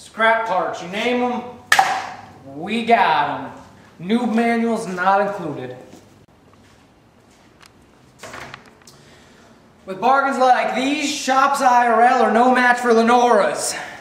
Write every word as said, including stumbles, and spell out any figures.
scrap parts, you name them, we got them. New manuals not included. With bargains like these, shops I R L are no match for Lenora's.